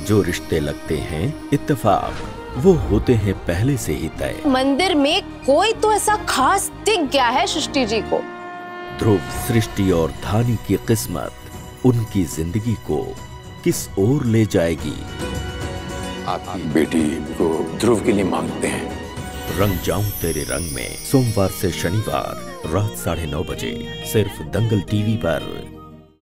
जो रिश्ते लगते हैं इत्तेफाक, वो होते हैं पहले से ही तय। मंदिर में कोई तो ऐसा खास दिख गया है सृष्टि जी को। ध्रुव, सृष्टि और धानी की किस्मत उनकी जिंदगी को किस ओर ले जाएगी? आपकी बेटी को ध्रुव के लिए मांगते हैं। रंग जाऊं तेरे रंग में, सोमवार से शनिवार रात 9:30 बजे, सिर्फ दंगल टीवी पर।